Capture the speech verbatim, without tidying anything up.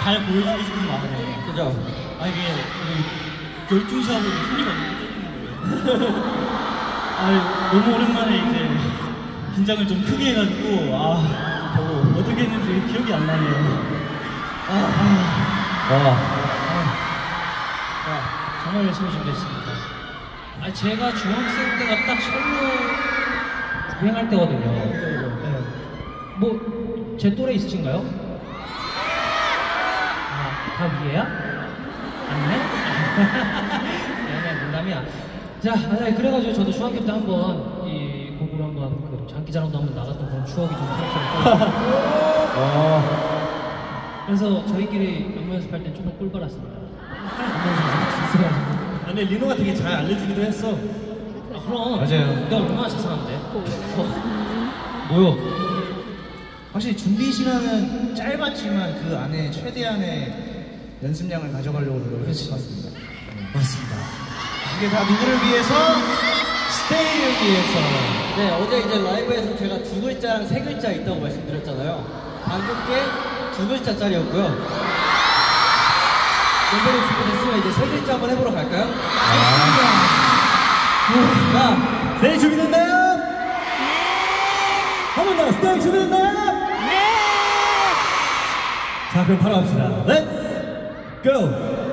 잘 보여주고 싶은 마음에. 그죠? 아 이게 우리 열두 시 하고 소리가 너무 쩌는 거예요. 아 너무 오랜만에 이제 긴장을 좀 크게 해가지고 아 보고 어떻게 했는지 기억이 안 나네요. 아, 아, 와. 아, 아, 정말 열심히 준비했습니다. 아 제가 중학생 때가 딱 솔로 유행할 때거든요. 네. 뭐, 제 또래 있으신가요? 아, 다 위에야? 아니네? 아니야, 농담이야. 자, 아, 그래가지고 저도 중학교 때 한번 이 곡으로 한번 그 장기자랑도 한번 나갔던 그런 추억이 좀 생각나고. 그래서 저희끼리 안무 연습할 때 조금 꿀 빨았습니다. 안무 연습 아, 근데 리노가 되게 잘 알려주기도 했어. 아, 그럼. 맞아요. 내가 얼마나 자상한데. 어. 뭐요? 확실히 준비 시간은 짧았지만 그 안에 최대한의 연습량을 가져가려고 노력을 했을 것 같습니다. 맞습니다. 이게 다 누구를 위해서? 스테이를 위해서. 네, 어제 이제 라이브에서 제가 두 글자랑 세 글자 있다고 말씀드렸잖아요. 방금 게 두 글자짜리였고요. 멤버들 준비됐으면 이제 세 글자 한번 해보러 갈까요? 자, 스테이 준비됐나요? 한 번 더, 스테이 준비됐나요? 네! 자, 그럼 바로 갑시다. 렛츠 고!